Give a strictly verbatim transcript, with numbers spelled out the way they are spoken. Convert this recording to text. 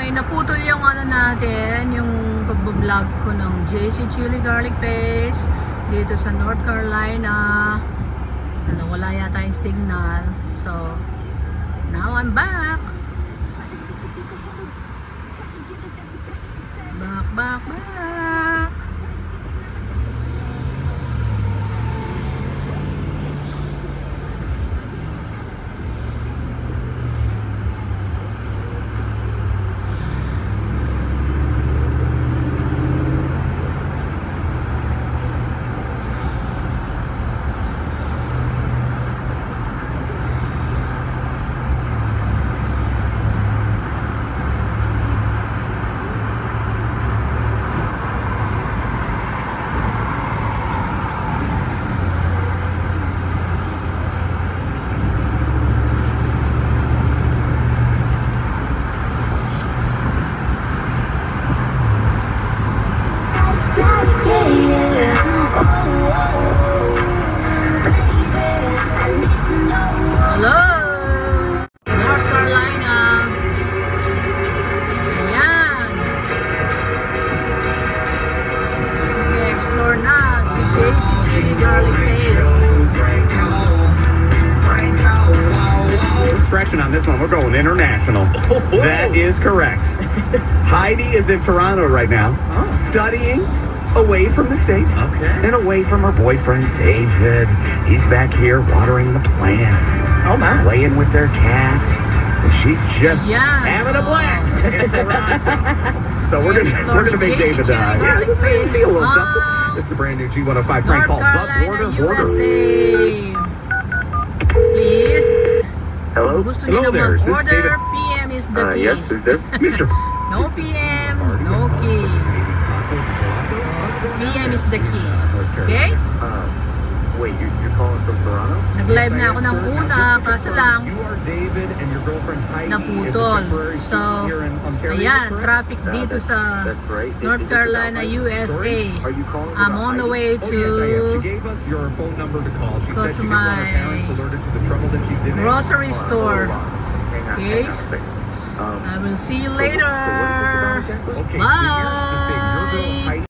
Ay, naputol yung ano natin, yung pagbablog ko ng J C Chili Garlic Paste dito sa North Carolina. Ano, wala yata yung signal. So, now I'm back. Back, back, back. On this one, we're going international. Oh, oh. That is correct. Heidi is in Toronto right now, oh. studying away from the States okay. and away from her boyfriend, David. He's back here watering the plants, oh, man. playing with their cat. And she's just yeah. having a blast in Toronto. So we're gonna we're gonna make David die. Yeah, feel a little something. This is a brand new G one oh five prank called The Border Border. Please. Hello? Gusto Hello there, is this David? P M is the uh, key. Yes, who's this? Mister No P M, no key. P M is the key. Okay? Uh, wait, you, you're calling from Toronto? Nag-live na ako ng una, kaso lang You are David and your girlfriend Heidi naputol. So, ayan, traffic uh, dito that's, sa that's right. North Carolina, U S A. Are you calling I'm on the way oh, to yes, I am. She gave us your phone number to call. She go said to she didn't want her parents alerted to the trouble that she's in. grocery store. Okay? Um, I will see you later. So what, so what Bye.